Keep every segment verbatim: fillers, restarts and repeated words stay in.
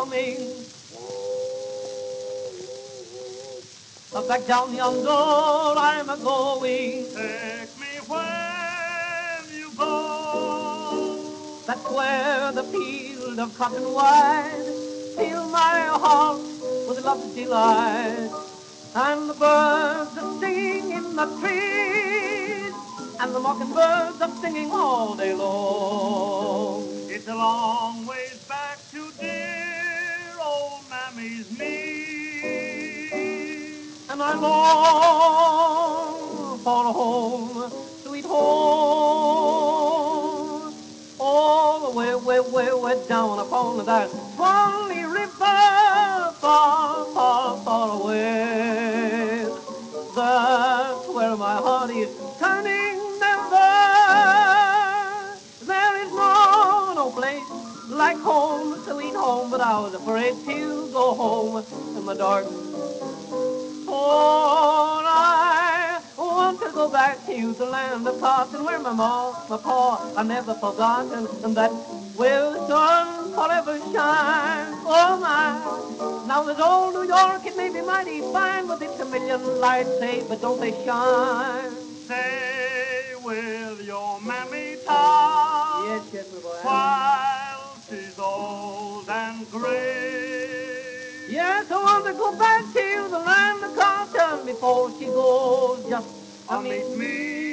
coming. Back down yonder I'm a-going. Take me when you go. That's where the field of cotton wide fill my heart with love's delight. And the birds are singing in the trees, and the mockingbirds are singing all day long. It's a long ways back to dear old Mammy's knees. And I long for a home, sweet home, all the way, way, way, way down upon that Swanee River, far, far, far away. That's where my heart is turning never. There is no, no place like home, sweet home, but I was afraid to go home in the dark. For I want to go back to the land of cotton where my ma, my pa are never forgotten, and that where the sun forever shines. Oh my, now this old New York, it may be mighty fine, but it's a million lights, say, but don't they shine? Stay with your mammy town. Yes, yes, my boy. While she's old and gray. Yes, I want to go back to the land of cotton before she goes. Just I'll meet me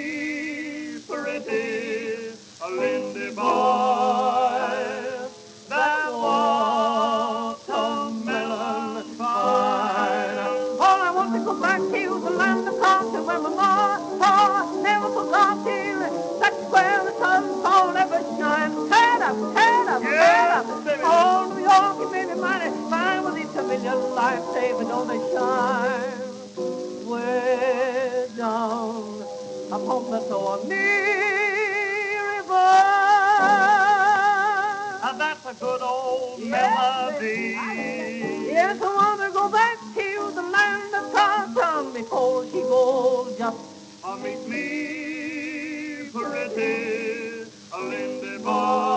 pretty, a Lindy boy, that watermelon fine. Oh, I want to go back to the land of cotton where my ma, pa never forgot him. That's where the sun forever shines. Head up, head up, head up. Oh, New York, it may be mighty fine, but it's a million lives saved, but don't they shine? Way down upon the Swanee River. And that's a good old melody. Yes, I want to go back to the land of cotton before she goes. Just I'll meet me pretty, a Lindy boy.